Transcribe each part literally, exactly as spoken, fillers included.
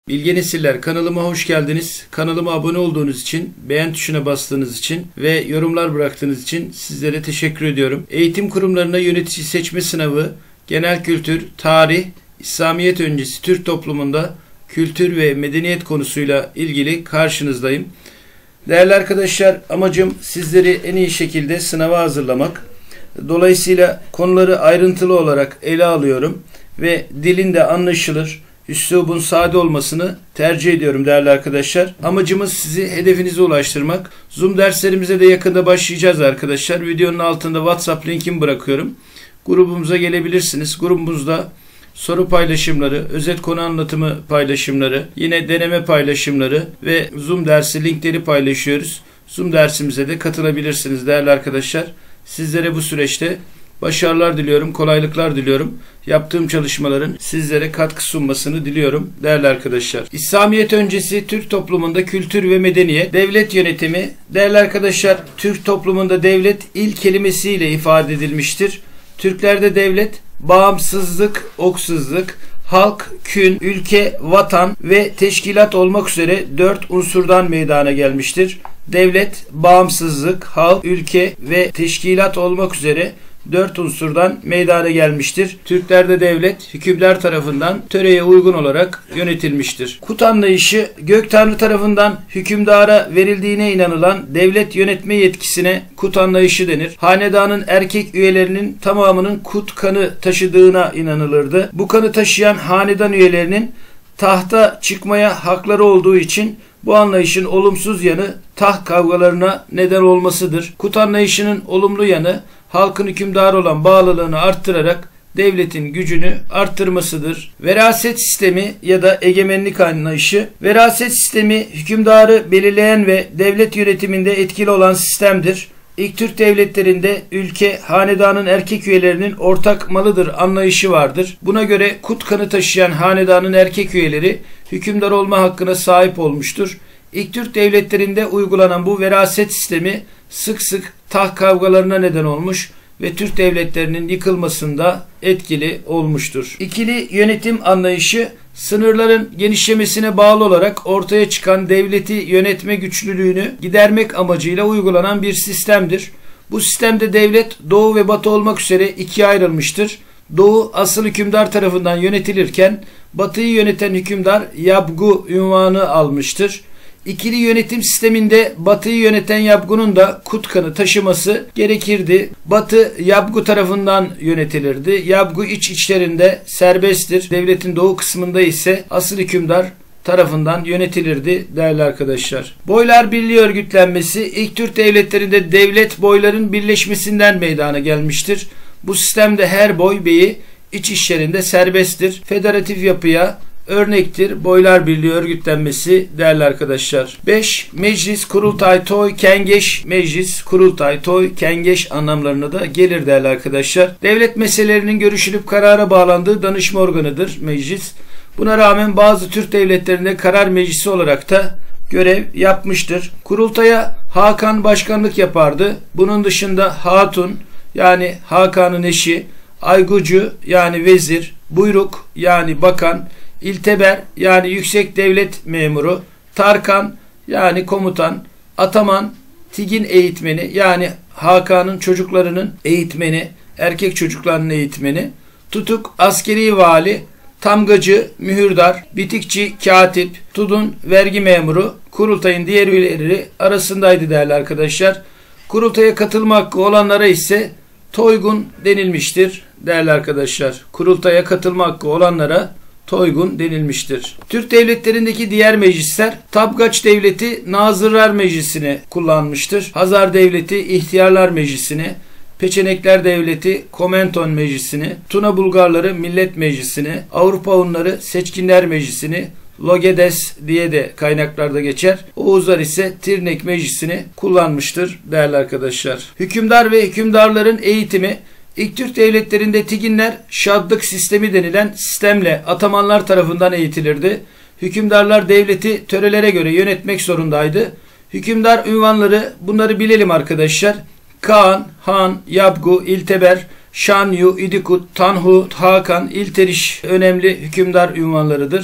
Bilge Nesiller kanalıma hoş geldiniz. Kanalıma abone olduğunuz için, beğen tuşuna bastığınız için ve yorumlar bıraktığınız için sizlere teşekkür ediyorum. Eğitim kurumlarına yönetici seçme sınavı, genel kültür, tarih, İslamiyet öncesi Türk toplumunda kültür ve medeniyet konusuyla ilgili karşınızdayım. Değerli arkadaşlar, amacım sizleri en iyi şekilde sınava hazırlamak. Dolayısıyla konuları ayrıntılı olarak ele alıyorum ve dilin de anlaşılır, üslubun sade olmasını tercih ediyorum değerli arkadaşlar. Amacımız sizi hedefinize ulaştırmak. Zoom derslerimize de yakında başlayacağız arkadaşlar. Videonun altında WhatsApp linkimi bırakıyorum. Grubumuza gelebilirsiniz. Grubumuzda soru paylaşımları, özet konu anlatımı paylaşımları, yine deneme paylaşımları ve Zoom dersi linkleri paylaşıyoruz. Zoom dersimize de katılabilirsiniz değerli arkadaşlar. Sizlere bu süreçte başarılar diliyorum, kolaylıklar diliyorum. Yaptığım çalışmaların sizlere katkı sunmasını diliyorum değerli arkadaşlar. İslamiyet öncesi Türk toplumunda kültür ve medeniyet, devlet yönetimi. Değerli arkadaşlar, Türk toplumunda devlet il kelimesiyle ifade edilmiştir. Türklerde devlet, bağımsızlık, oksuzluk, halk, kün, ülke, vatan ve teşkilat olmak üzere dört unsurdan meydana gelmiştir. Devlet, bağımsızlık, halk, ülke ve teşkilat olmak üzere dört unsurdan meydana gelmiştir. Türklerde devlet hükümdar tarafından töreye uygun olarak yönetilmiştir. Kut anlayışı, gök tanrı tarafından hükümdara verildiğine inanılan devlet yönetme yetkisine kut anlayışı denir. Hanedanın erkek üyelerinin tamamının kut kanı taşıdığına inanılırdı. Bu kanı taşıyan hanedan üyelerinin tahta çıkmaya hakları olduğu için bu anlayışın olumsuz yanı taht kavgalarına neden olmasıdır. Kut anlayışının olumlu yanı halkın hükümdarı olan bağlılığını arttırarak devletin gücünü arttırmasıdır. Veraset sistemi ya da egemenlik anlayışı. Veraset sistemi hükümdarı belirleyen ve devlet yönetiminde etkili olan sistemdir. İlk Türk devletlerinde ülke hanedanın erkek üyelerinin ortak malıdır anlayışı vardır. Buna göre kut kanı taşıyan hanedanın erkek üyeleri hükümdar olma hakkına sahip olmuştur. İlk Türk devletlerinde uygulanan bu veraset sistemi sık sık taht kavgalarına neden olmuş ve Türk devletlerinin yıkılmasında etkili olmuştur. İkili yönetim anlayışı, sınırların genişlemesine bağlı olarak ortaya çıkan devleti yönetme güçlülüğünü gidermek amacıyla uygulanan bir sistemdir. Bu sistemde devlet doğu ve batı olmak üzere ikiye ayrılmıştır. Doğu asıl hükümdar tarafından yönetilirken batıyı yöneten hükümdar Yabgu unvanı almıştır. İkili yönetim sisteminde Batı'yı yöneten Yabgu'nun da kut kanı taşıması gerekirdi. Batı Yabgu tarafından yönetilirdi. Yabgu iç içlerinde serbesttir. Devletin doğu kısmında ise asıl hükümdar tarafından yönetilirdi değerli arkadaşlar. Boylar Birliği örgütlenmesi ilk Türk devletlerinde devlet boyların birleşmesinden meydana gelmiştir. Bu sistemde her boy beyi iç işlerinde serbesttir. Federatif yapıya örnektir Boylar Birliği örgütlenmesi değerli arkadaşlar. beş. Meclis, kurultay, toy, kengeş. Meclis, kurultay, toy, kengeş anlamlarına da gelir değerli arkadaşlar. Devlet meselelerinin görüşülüp karara bağlandığı danışma organıdır meclis. Buna rağmen bazı Türk devletlerinde karar meclisi olarak da görev yapmıştır. Kurultaya Hakan başkanlık yapardı. Bunun dışında Hatun yani Hakan'ın eşi, Aygucu yani vezir, buyruk yani bakan, İlteber yani yüksek devlet memuru, Tarkan yani komutan, Ataman Tigin eğitmeni yani Hakan'ın çocuklarının eğitmeni, erkek çocuklarının eğitmeni, Tutuk askeri vali, Tamgacı mühürdar, Bitikçi katip, Tudun vergi memuru, kurultayın diğer üyeleri arasındaydı değerli arkadaşlar. Kurultaya katılma hakkı olanlara ise toygun denilmiştir değerli arkadaşlar. Kurultaya katılma hakkı olanlara toygun denilmiştir. Türk devletlerindeki diğer meclisler Tabgaç Devleti Nazırlar Meclisi'ni kullanmıştır. Hazar Devleti İhtiyarlar Meclisi'ni, Peçenekler Devleti Komenton Meclisi'ni, Tuna Bulgarları Millet Meclisi'ni, Avrupa Hunları Seçkinler Meclisi'ni, Logedes diye de kaynaklarda geçer. Oğuzlar ise Tirnek Meclisi'ni kullanmıştır değerli arkadaşlar. Hükümdar ve hükümdarların eğitimi İlk Türk devletlerinde Tiginler şadlık sistemi denilen sistemle atamanlar tarafından eğitilirdi. Hükümdarlar devleti törelere göre yönetmek zorundaydı. Hükümdar ünvanları bunları bilelim arkadaşlar. Kaan, Han, Yabgu, İlteber, Şanyu, İdikut, Tanhu, Hakan, İlteriş önemli hükümdar ünvanlarıdır.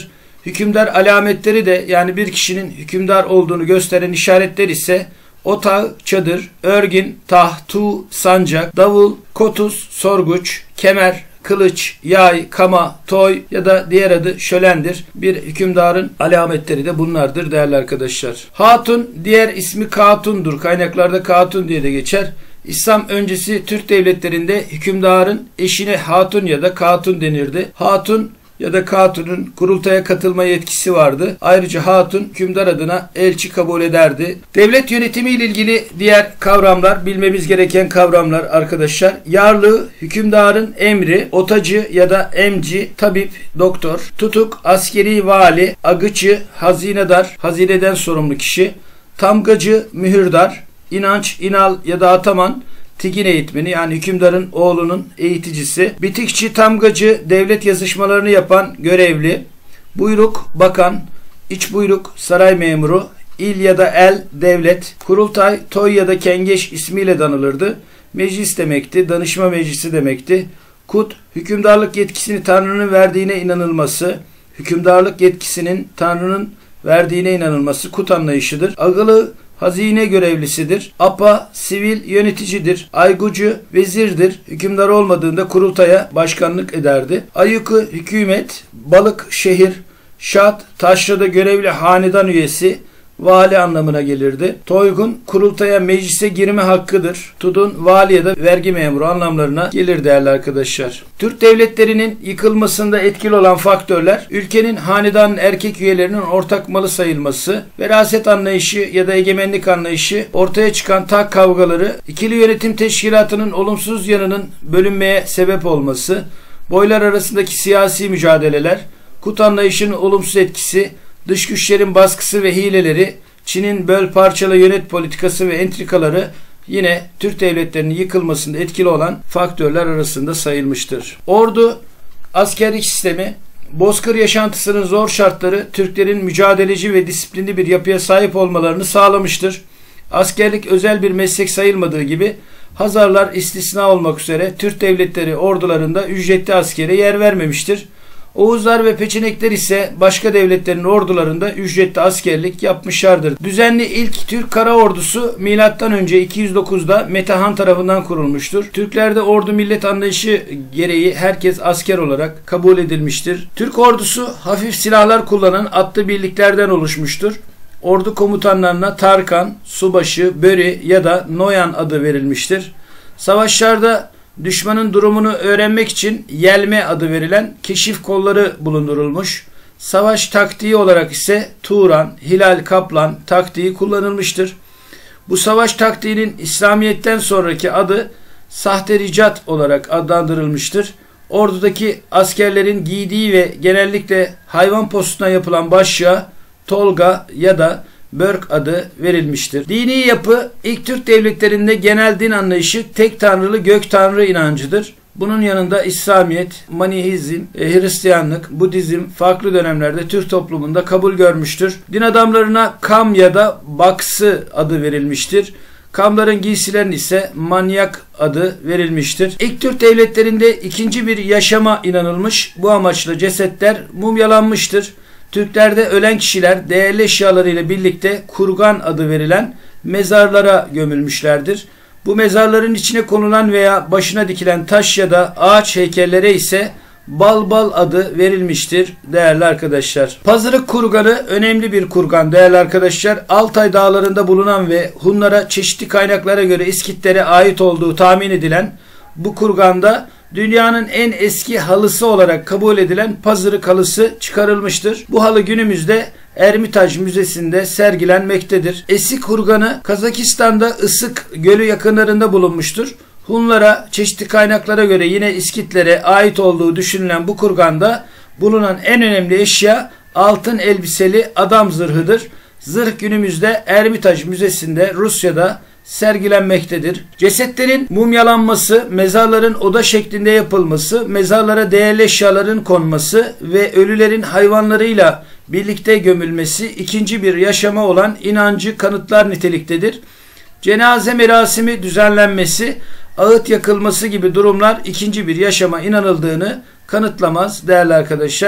Hükümdar alametleri de, yani bir kişinin hükümdar olduğunu gösteren işaretler ise otağ, çadır, örgün, taht, tuğ, sancak, davul, kotuz, sorguç, kemer, kılıç, yay, kama, toy ya da diğer adı şölendir. Bir hükümdarın alametleri de bunlardır değerli arkadaşlar. Hatun, diğer ismi Katun'dur. Kaynaklarda Katun diye de geçer. İslam öncesi Türk devletlerinde hükümdarın eşine hatun ya da katun denirdi. Hatun ya da katunun kurultaya katılma yetkisi vardı. Ayrıca hatun hükümdar adına elçi kabul ederdi. Devlet yönetimi ile ilgili diğer kavramlar, bilmemiz gereken kavramlar arkadaşlar. Yarlığı, hükümdarın emri, otacı ya da emci, tabip, doktor, tutuk, askeri vali, agıcı, hazinedar, hazineden sorumlu kişi, tamgacı, mühürdar, inanç, inal ya da ataman, tigin eğitmeni, yani hükümdarın oğlunun eğiticisi, bitikçi, tamgacı, devlet yazışmalarını yapan görevli, buyruk, bakan, iç buyruk, saray memuru, il ya da el, devlet, kurultay, toy ya da kengeş ismiyle danılırdı. Meclis demekti, danışma meclisi demekti. Kut, hükümdarlık yetkisini Tanrı'nın verdiğine inanılması, hükümdarlık yetkisinin Tanrı'nın verdiğine inanılması kut anlayışıdır. Agılı, hazine görevlisidir. Apa, sivil yöneticidir. Aygucu, vezirdir. Hükümdar olmadığında kurultaya başkanlık ederdi. Ayıkı, hükümet. Balık, şehir. Şat, taşrada görevli hanedan üyesi, vali anlamına gelirdi. Toygun, kurultaya, meclise girme hakkıdır. Tudun, vali ya da vergi memuru anlamlarına gelir değerli arkadaşlar. Türk devletlerinin yıkılmasında etkili olan faktörler, ülkenin hanedanın erkek üyelerinin ortak malı sayılması, veraset anlayışı ya da egemenlik anlayışı, ortaya çıkan tak kavgaları, ikili yönetim teşkilatının olumsuz yanının bölünmeye sebep olması, boylar arasındaki siyasi mücadeleler, kut anlayışının olumsuz etkisi, dış güçlerin baskısı ve hileleri, Çin'in böl parçala yönet politikası ve entrikaları yine Türk devletlerinin yıkılmasında etkili olan faktörler arasında sayılmıştır. Ordu, askerlik sistemi, bozkır yaşantısının zor şartları Türklerin mücadeleci ve disiplinli bir yapıya sahip olmalarını sağlamıştır. Askerlik özel bir meslek sayılmadığı gibi Hazarlar istisna olmak üzere Türk devletleri ordularında ücretli askere yer vermemiştir. Oğuzlar ve Peçenekler ise başka devletlerin ordularında ücretli askerlik yapmışlardır. Düzenli ilk Türk kara ordusu milattan önce iki yüz dokuzda Metehan tarafından kurulmuştur. Türklerde ordu millet anlayışı gereği herkes asker olarak kabul edilmiştir. Türk ordusu hafif silahlar kullanan atlı birliklerden oluşmuştur. Ordu komutanlarına Tarkan, Subaşı, Böri ya da Noyan adı verilmiştir. Savaşlarda düşmanın durumunu öğrenmek için yelme adı verilen keşif kolları bulundurulmuş. Savaş taktiği olarak ise Turan, Hilal Kaplan taktiği kullanılmıştır. Bu savaş taktiğinin İslamiyet'ten sonraki adı sahte ricat olarak adlandırılmıştır. Ordudaki askerlerin giydiği ve genellikle hayvan postuna yapılan başlığa tolga ya da börk adı verilmiştir. Dini yapı, ilk Türk devletlerinde genel din anlayışı tek tanrılı gök tanrı inancıdır. Bunun yanında İslamiyet, Manihizm, Hristiyanlık, Budizm farklı dönemlerde Türk toplumunda kabul görmüştür. Din adamlarına kam ya da baksı adı verilmiştir. Kamların giysilerine ise manyak adı verilmiştir. İlk Türk devletlerinde ikinci bir yaşama inanılmış. Bu amaçla cesetler mumyalanmıştır. Türklerde ölen kişiler değerli eşyalarıyla birlikte kurgan adı verilen mezarlara gömülmüşlerdir. Bu mezarların içine konulan veya başına dikilen taş ya da ağaç heykellere ise balbal adı verilmiştir değerli arkadaşlar. Pazarık kurganı önemli bir kurgan değerli arkadaşlar. Altay dağlarında bulunan ve Hunlara çeşitli kaynaklara göre İskitlere ait olduğu tahmin edilen bu kurganda dünyanın en eski halısı olarak kabul edilen Pazarık halısı çıkarılmıştır. Bu halı günümüzde Ermitaj Müzesi'nde sergilenmektedir. Eski kurganı Kazakistan'da Isık Gölü yakınlarında bulunmuştur. Hunlara çeşitli kaynaklara göre yine İskitlere ait olduğu düşünülen bu kurganda bulunan en önemli eşya altın elbiseli adam zırhıdır. Zırh günümüzde Ermitaj Müzesi'nde Rusya'da sergilenmektedir. Cesetlerin mumyalanması, mezarların oda şeklinde yapılması, mezarlara değerli eşyaların konması ve ölülerin hayvanlarıyla birlikte gömülmesi ikinci bir yaşama olan inancı kanıtlar niteliktedir. Cenaze merasimi düzenlenmesi, ağıt yakılması gibi durumlar ikinci bir yaşama inanıldığını kanıtlamaz değerli arkadaşlar.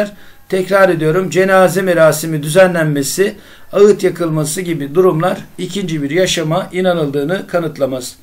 tekrar ediyorum, cenaze merasimi düzenlenmesi, ağıt yakılması gibi durumlar ikinci bir yaşama inanıldığını kanıtlamaz.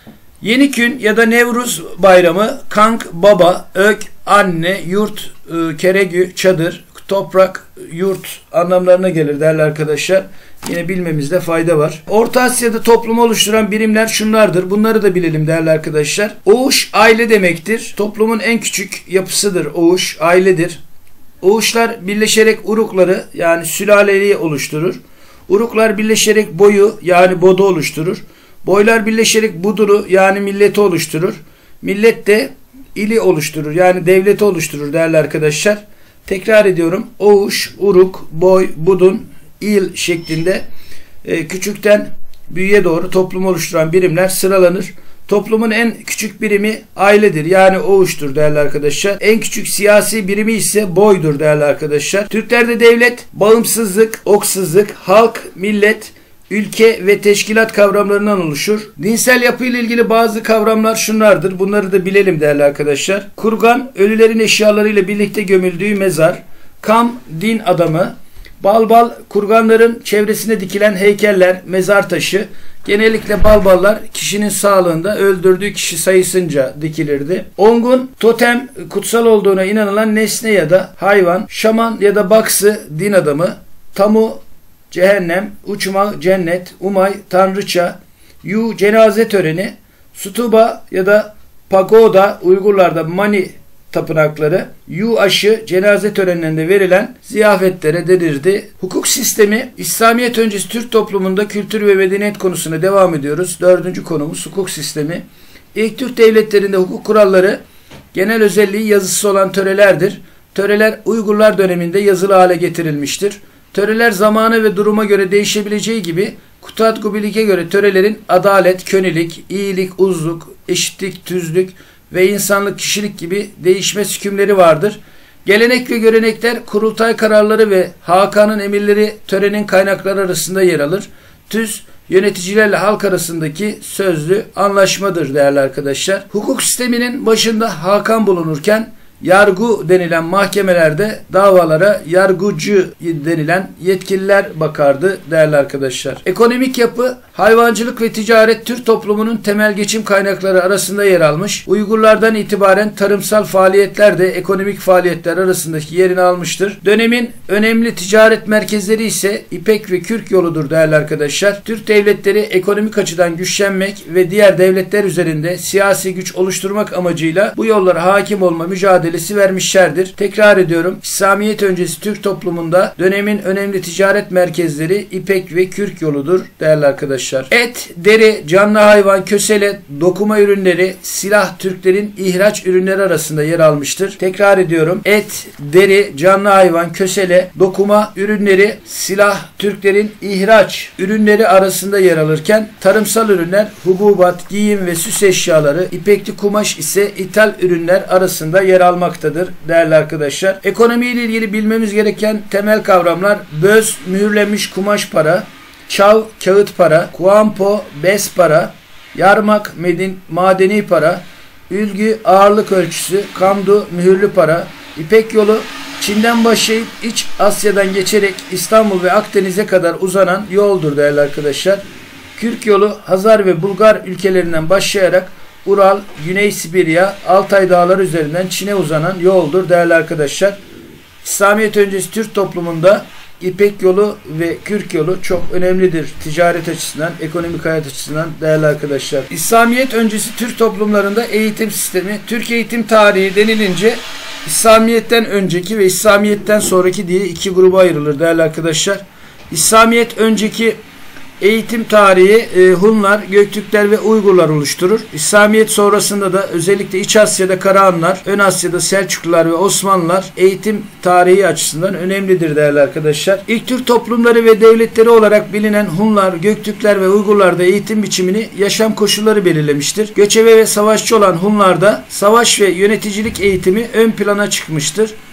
Yenikün ya da Nevruz bayramı kank, baba, ök, anne, yurt, keregü, çadır, toprak, yurt anlamlarına gelir değerli arkadaşlar. Yine bilmemizde fayda var. Orta Asya'da toplumu oluşturan birimler şunlardır. Bunları da bilelim değerli arkadaşlar. Oğuş aile demektir. Toplumun en küçük yapısıdır. Oğuş ailedir. Oğuşlar birleşerek urukları yani sülaleyi oluşturur. Uruklar birleşerek boyu yani bodu oluşturur. Boylar birleşerek buduru yani milleti oluşturur. Millet de ili oluşturur yani devleti oluşturur değerli arkadaşlar. Tekrar ediyorum. Oğuş, uruk, boy, budun, il şeklinde e, küçükten büyüğe doğru toplumu oluşturan birimler sıralanır. Toplumun en küçük birimi ailedir. Yani oğuştur değerli arkadaşlar. En küçük siyasi birimi ise boydur değerli arkadaşlar. Türklerde devlet, bağımsızlık, oksuzluk, halk, millet, ülke ve teşkilat kavramlarından oluşur. Dinsel yapı ile ilgili bazı kavramlar şunlardır. Bunları da bilelim değerli arkadaşlar. Kurgan, ölülerin eşyalarıyla birlikte gömüldüğü mezar. Kam, din adamı. Balbal, kurganların çevresine dikilen heykeller, mezar taşı. Genellikle balballar kişinin sağlığında öldürdüğü kişi sayısınca dikilirdi. Ongun, totem, kutsal olduğuna inanılan nesne ya da hayvan. Şaman ya da baksı, din adamı. Tamu, cehennem. Uçma, cennet. Umay, tanrıça. Yu, cenaze töreni. Sutuba ya da pagoda, Uygurlarda mani tapınakları. Yu aşı, cenaze törenlerinde verilen ziyafetlere denirdi. Hukuk sistemi, İslamiyet öncesi Türk toplumunda kültür ve medeniyet konusuna devam ediyoruz. Dördüncü konumuz hukuk sistemi. İlk Türk devletlerinde hukuk kuralları genel özelliği yazısı olan törelerdir. Töreler Uygurlar döneminde yazılı hale getirilmiştir. Töreler zamana ve duruma göre değişebileceği gibi Kutat Gubilik'e göre törelerin adalet, könilik, iyilik, uzluk, eşitlik, tüzlük ve insanlık, kişilik gibi değişmez hükümleri vardır. Gelenek ve görenekler, kurultay kararları ve Hakan'ın emirleri törenin kaynakları arasında yer alır. Tüz, yöneticilerle halk arasındaki sözlü anlaşmadır değerli arkadaşlar. Hukuk sisteminin başında Hakan bulunurken, yargı denilen mahkemelerde davalara yargıcı denilen yetkililer bakardı değerli arkadaşlar. Ekonomik yapı, hayvancılık ve ticaret Türk toplumunun temel geçim kaynakları arasında yer almış. Uygurlardan itibaren tarımsal faaliyetler de ekonomik faaliyetler arasındaki yerini almıştır. Dönemin önemli ticaret merkezleri ise İpek ve Kürk yoludur değerli arkadaşlar. Türk devletleri ekonomik açıdan güçlenmek ve diğer devletler üzerinde siyasi güç oluşturmak amacıyla bu yollara hakim olma mücadelesi vermişlerdir. Tekrar ediyorum. İslamiyet öncesi Türk toplumunda dönemin önemli ticaret merkezleri İpek ve Kürk yoludur değerli arkadaşlar. Et, deri, canlı hayvan, kösele, dokuma ürünleri, silah Türklerin ihraç ürünleri arasında yer almıştır. Tekrar ediyorum. Et, deri, canlı hayvan, kösele, dokuma ürünleri, silah Türklerin ihraç ürünleri arasında yer alırken tarımsal ürünler, hububat, giyim ve süs eşyaları, ipekli kumaş ise ithal ürünler arasında yer almaktadır değerli arkadaşlar. Ekonomi ile ilgili bilmemiz gereken temel kavramlar: böz, mühürlenmiş kumaş para; çav, kağıt para; kuampo, bes para; yarmak, medin, madeni para; ülgü, ağırlık ölçüsü; kamdu, mühürlü para; İpek yolu, Çin'den başlayıp İç Asya'dan geçerek İstanbul ve Akdeniz'e kadar uzanan yoldur değerli arkadaşlar. Kürk yolu, Hazar ve Bulgar ülkelerinden başlayarak Ural, Güney Sibirya, Altay dağları üzerinden Çin'e uzanan yoldur değerli arkadaşlar. İslamiyet öncesi Türk toplumunda İpek yolu ve Kürk yolu çok önemlidir ticaret açısından, ekonomik hayat açısından değerli arkadaşlar. İslamiyet öncesi Türk toplumlarında eğitim sistemi, Türk eğitim tarihi denilince İslamiyet'ten önceki ve İslamiyet'ten sonraki diye iki gruba ayrılır değerli arkadaşlar. İslamiyet önceki eğitim tarihi e, Hunlar, Göktürkler ve Uygurlar oluşturur. İslamiyet sonrasında da özellikle İç Asya'da Karahanlar, Ön Asya'da Selçuklular ve Osmanlılar eğitim tarihi açısından önemlidir değerli arkadaşlar. İlk Türk toplumları ve devletleri olarak bilinen Hunlar, Göktürkler ve Uygurlarda eğitim biçimini, yaşam koşulları belirlemiştir. Göçebe ve savaşçı olan Hunlarda savaş ve yöneticilik eğitimi ön plana çıkmıştır.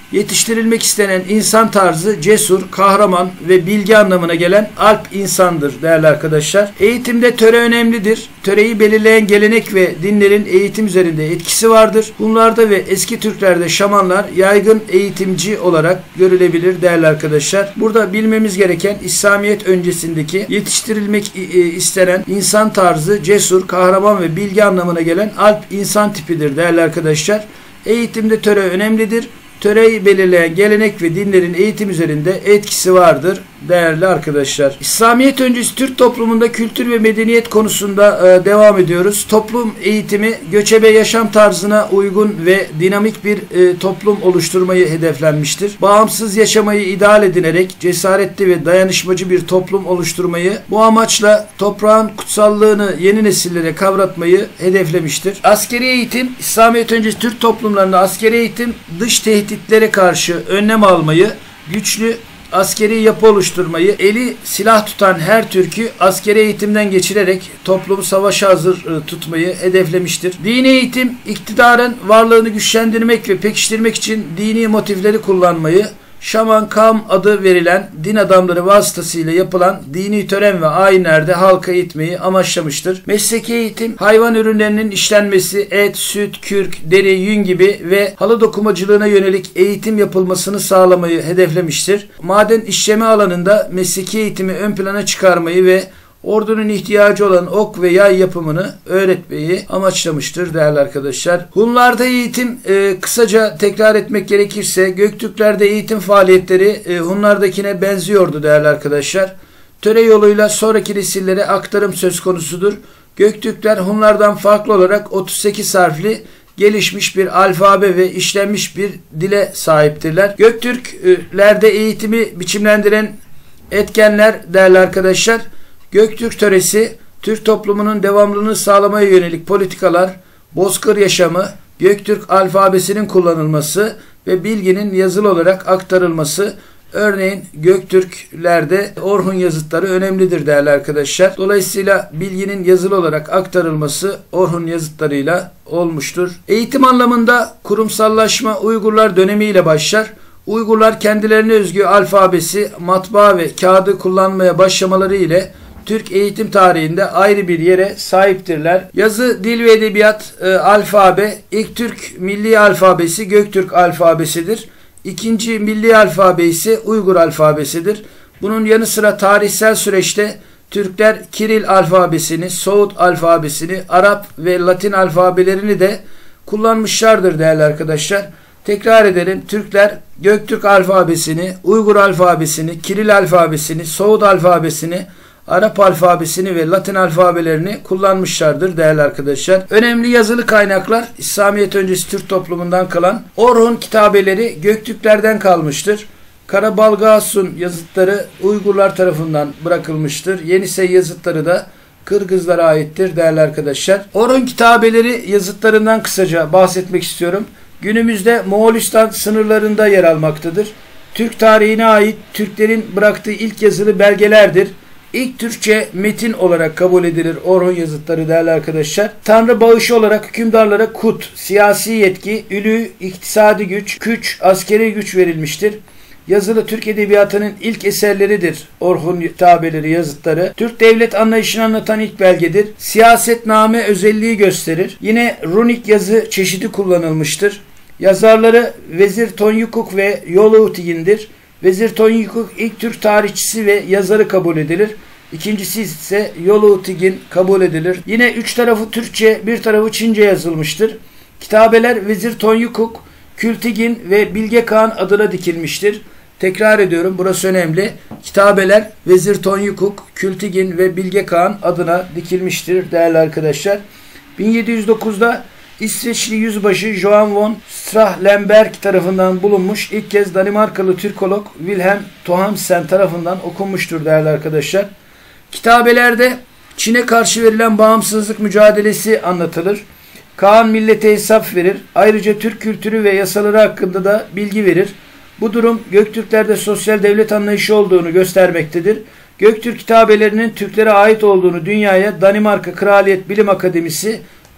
Yetiştirilmek istenen insan tarzı cesur, kahraman ve bilgi anlamına gelen alp insandır değerli arkadaşlar. Eğitimde töre önemlidir. Töreyi belirleyen gelenek ve dinlerin eğitim üzerinde etkisi vardır. Bunlarda ve eski Türklerde şamanlar yaygın eğitimci olarak görülebilir değerli arkadaşlar. Burada bilmemiz gereken İslamiyet öncesindeki yetiştirilmek istenen insan tarzı cesur, kahraman ve bilgi anlamına gelen alp insan tipidir değerli arkadaşlar. Eğitimde töre önemlidir. Töreyi belirleyen gelenek ve dinlerin eğitim üzerinde etkisi vardır değerli arkadaşlar. İslamiyet öncesi Türk toplumunda kültür ve medeniyet konusunda e, devam ediyoruz. Toplum eğitimi göçebe yaşam tarzına uygun ve dinamik bir e, toplum oluşturmayı hedeflenmiştir. Bağımsız yaşamayı ideal edinerek cesaretli ve dayanışmacı bir toplum oluşturmayı, bu amaçla toprağın kutsallığını yeni nesillere kavratmayı hedeflemiştir. Askeri eğitim, İslamiyet öncesi Türk toplumlarında askeri eğitim dış tehditlere karşı önlem almayı, güçlü askeri yapı oluşturmayı, eli silah tutan her Türk'ü askeri eğitimden geçirerek toplumu savaşa hazır tutmayı hedeflemiştir. Dini eğitim, iktidarın varlığını güçlendirmek ve pekiştirmek için dini motifleri kullanmayı, Şaman Kam adı verilen din adamları vasıtasıyla yapılan dini tören ve ayinlerde halka eğitmeyi amaçlamıştır. Mesleki eğitim, hayvan ürünlerinin işlenmesi, et, süt, kürk, deri, yün gibi ve halı dokumacılığına yönelik eğitim yapılmasını sağlamayı hedeflemiştir. Maden işleme alanında mesleki eğitimi ön plana çıkarmayı ve ordunun ihtiyacı olan ok ve yay yapımını öğretmeyi amaçlamıştır değerli arkadaşlar. Hunlarda eğitim, e, kısaca tekrar etmek gerekirse Göktürklerde eğitim faaliyetleri e, Hunlardakine benziyordu değerli arkadaşlar. Töre yoluyla sonraki nesillere aktarım söz konusudur. Göktürkler Hunlardan farklı olarak otuz sekiz harfli gelişmiş bir alfabe ve işlenmiş bir dile sahiptirler. Göktürklerde eğitimi biçimlendiren etkenler değerli arkadaşlar, Göktürk töresi, Türk toplumunun devamlılığını sağlamaya yönelik politikalar, bozkır yaşamı, Göktürk alfabesinin kullanılması ve bilginin yazılı olarak aktarılması. Örneğin Göktürklerde Orhun yazıtları önemlidir değerli arkadaşlar. Dolayısıyla bilginin yazılı olarak aktarılması Orhun yazıtlarıyla olmuştur. Eğitim anlamında kurumsallaşma Uygurlar dönemiyle başlar. Uygurlar kendilerine özgü alfabesi, matbaa ve kağıdı kullanmaya başlamaları ile Türk eğitim tarihinde ayrı bir yere sahiptirler. Yazı, dil ve edebiyat, e, alfabe, ilk Türk milli alfabesi Göktürk alfabesidir. İkinci milli alfabe ise Uygur alfabesidir. Bunun yanı sıra tarihsel süreçte Türkler Kiril alfabesini, Soğut alfabesini, Arap ve Latin alfabelerini de kullanmışlardır değerli arkadaşlar. Tekrar edelim, Türkler Göktürk alfabesini, Uygur alfabesini, Kiril alfabesini, Soğut alfabesini, Arap alfabesini ve Latin alfabelerini kullanmışlardır değerli arkadaşlar. Önemli yazılı kaynaklar İslamiyet öncesi Türk toplumundan kalan Orhun kitabeleri Göktürklerden kalmıştır. Karabalgasun yazıtları Uygurlar tarafından bırakılmıştır. Yenisey yazıtları da Kırgızlara aittir değerli arkadaşlar. Orhun kitabeleri yazıtlarından kısaca bahsetmek istiyorum. Günümüzde Moğolistan sınırlarında yer almaktadır. Türk tarihine ait Türklerin bıraktığı ilk yazılı belgelerdir. İlk Türkçe metin olarak kabul edilir Orhun yazıtları değerli arkadaşlar. Tanrı bağışı olarak hükümdarlara kut, siyasi yetki, ülü, iktisadi güç, güç, askeri güç verilmiştir. Yazılı Türk edebiyatının ilk eserleridir Orhun kitabeleri yazıtları. Türk devlet anlayışını anlatan ilk belgedir. Siyasetname özelliği gösterir. Yine runik yazı çeşidi kullanılmıştır. Yazarları Vezir Tonyukuk ve Yoluğutigin'dir. Vezir Tonyukuk ilk Türk tarihçisi ve yazarı kabul edilir. İkincisi ise Yoluğutigin kabul edilir. Yine üç tarafı Türkçe, bir tarafı Çince yazılmıştır. Kitabeler Vezir Tonyukuk, Kültigin ve Bilge Kağan adına dikilmiştir. Tekrar ediyorum, burası önemli. Kitabeler Vezir Tonyukuk, Kültigin ve Bilge Kağan adına dikilmiştir değerli arkadaşlar. bin yedi yüz dokuzda İsveçli yüzbaşı Johan von Strahlenberg tarafından bulunmuş, ilk kez Danimarkalı Türkolog Wilhelm Thohamsen tarafından okunmuştur değerli arkadaşlar. Kitabelerde Çin'e karşı verilen bağımsızlık mücadelesi anlatılır. Kağan millete hesap verir. Ayrıca Türk kültürü ve yasaları hakkında da bilgi verir. Bu durum Göktürklerde sosyal devlet anlayışı olduğunu göstermektedir. Göktürk kitabelerinin Türklere ait olduğunu dünyaya Danimarka Kraliyet Bilim Akademisi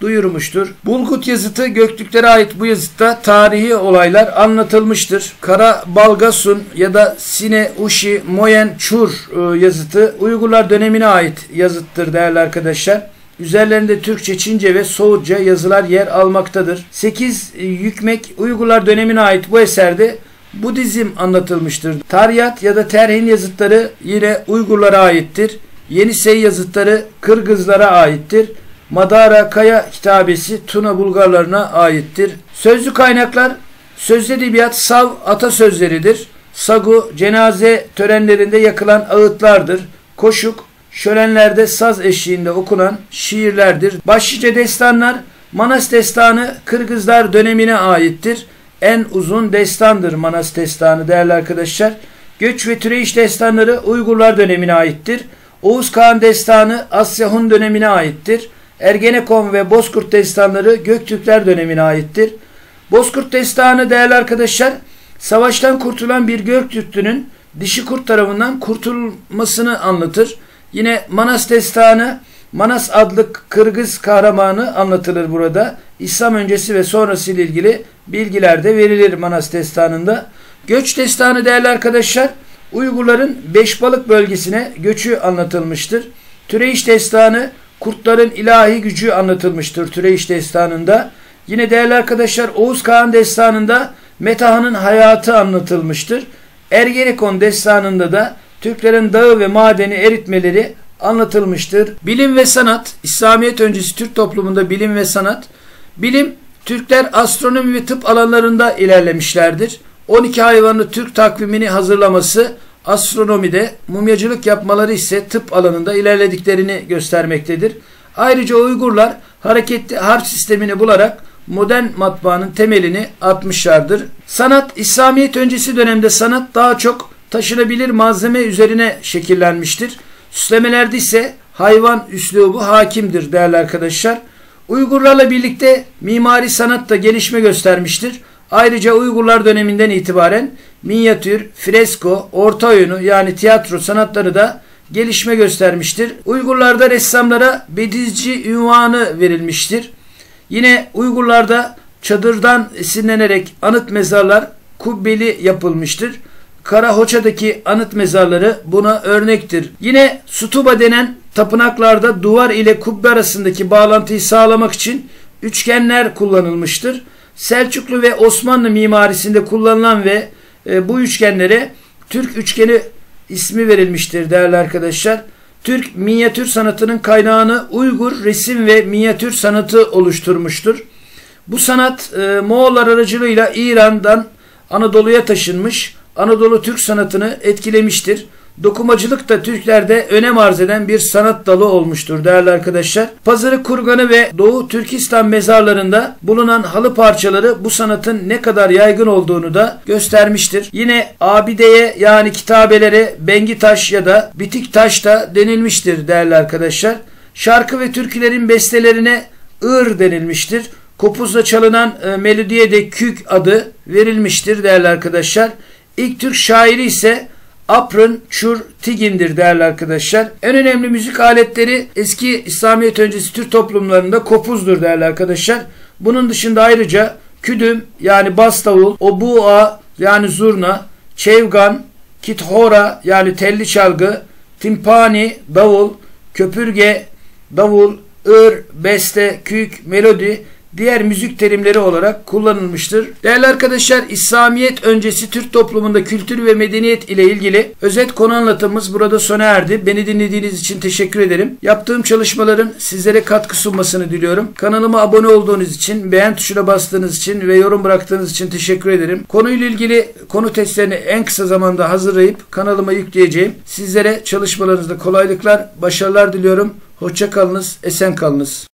duyurmuştur. Bulgut yazıtı Göktürklere ait bu yazıtta tarihi olaylar anlatılmıştır. Kara Balgasun ya da Sine Uşi Moyen Çur yazıtı Uygurlar dönemine ait yazıttır değerli arkadaşlar. Üzerlerinde Türkçe, Çince ve Soğutça yazılar yer almaktadır. sekiz Yükmek Uygurlar dönemine ait bu eserde Budizm anlatılmıştır. Taryat ya da Terhin yazıtları yine Uygurlara aittir. Yenisey yazıtları Kırgızlara aittir. Madara Kaya kitabesi Tuna Bulgarlarına aittir. Sözlü kaynaklar sözlü edebiyat Sav atasözleridir. Sagu cenaze törenlerinde yakılan ağıtlardır. Koşuk şölenlerde saz eşliğinde okunan şiirlerdir. Başlıca destanlar Manas Destanı Kırgızlar dönemine aittir. En uzun destandır Manas Destanı değerli arkadaşlar. Göç ve Türeyiş destanları Uygurlar dönemine aittir. Oğuz Kağan Destanı Asya Hun dönemine aittir. Ergenekon ve Bozkurt destanları Göktürkler dönemine aittir. Bozkurt Destanı değerli arkadaşlar, savaştan kurtulan bir Göktürklünün dişi kurt tarafından kurtulmasını anlatır. Yine Manas Destanı, Manas adlı Kırgız kahramanı anlatılır burada. İslam öncesi ve sonrası ile ilgili bilgiler de verilir Manas Destanı'nda. Göç Destanı değerli arkadaşlar, Uygurların Beşbalık bölgesine göçü anlatılmıştır. Türeyiş Destanı, kurtların ilahi gücü anlatılmıştır Türeyiş Destanı'nda. Yine değerli arkadaşlar Oğuz Kağan Destanı'nda Metahan'ın hayatı anlatılmıştır. Ergenekon Destanı'nda da Türklerin dağı ve madeni eritmeleri anlatılmıştır. Bilim ve sanat, İslamiyet öncesi Türk toplumunda bilim ve sanat. Bilim, Türkler astronomi ve tıp alanlarında ilerlemişlerdir. on iki hayvanlı Türk takvimini hazırlaması astronomide, mumyacılık yapmaları ise tıp alanında ilerlediklerini göstermektedir. Ayrıca Uygurlar hareketli harf sistemini bularak modern matbaanın temelini atmışlardır. Sanat, İslamiyet öncesi dönemde sanat daha çok taşınabilir malzeme üzerine şekillenmiştir. Süslemelerde ise hayvan üslubu hakimdir değerli arkadaşlar. Uygurlarla birlikte mimari sanat da gelişme göstermiştir. Ayrıca Uygurlar döneminden itibaren minyatür, fresko, orta oyunu yani tiyatro sanatları da gelişme göstermiştir. Uygurlarda ressamlara bedizci ünvanı verilmiştir. Yine Uygurlarda çadırdan esinlenerek anıt mezarlar kubbeli yapılmıştır. Karahoça'daki anıt mezarları buna örnektir. Yine Stupa denen tapınaklarda duvar ile kubbe arasındaki bağlantıyı sağlamak için üçgenler kullanılmıştır. Selçuklu ve Osmanlı mimarisinde kullanılan ve e, bu üçgenlere Türk üçgeni ismi verilmiştir değerli arkadaşlar. Türk minyatür sanatının kaynağını Uygur resim ve minyatür sanatı oluşturmuştur. Bu sanat e, Moğollar aracılığıyla İran'dan Anadolu'ya taşınmış, Anadolu Türk sanatını etkilemiştir. Dokumacılık da Türklerde önem arz eden bir sanat dalı olmuştur değerli arkadaşlar. Pazarı Kurganı ve Doğu Türkistan mezarlarında bulunan halı parçaları bu sanatın ne kadar yaygın olduğunu da göstermiştir. Yine abideye yani kitabelere bengi taş ya da bitik taş da denilmiştir değerli arkadaşlar. Şarkı ve türkülerin bestelerine ır denilmiştir. Kopuzla çalınan e, melodiye de kük adı verilmiştir değerli arkadaşlar. İlk Türk şairi ise Aprın Çur Tigin'dir değerli arkadaşlar. En önemli müzik aletleri eski İslamiyet öncesi Türk toplumlarında kopuzdur değerli arkadaşlar. Bunun dışında ayrıca küdüm yani bas davul, obua yani zurna, çevgan, kithora yani telli çalgı, timpani davul, köpürge davul, ır, beste, kük, melodi diğer müzik terimleri olarak kullanılmıştır. Değerli arkadaşlar, İslamiyet öncesi Türk toplumunda kültür ve medeniyet ile ilgili özet konu anlatımımız burada sona erdi. Beni dinlediğiniz için teşekkür ederim. Yaptığım çalışmaların sizlere katkı sunmasını diliyorum. Kanalıma abone olduğunuz için, beğen tuşuna bastığınız için ve yorum bıraktığınız için teşekkür ederim. Konuyla ilgili konu testlerini en kısa zamanda hazırlayıp kanalıma yükleyeceğim. Sizlere çalışmalarınızda kolaylıklar, başarılar diliyorum. Hoşça kalınız, esen kalınız.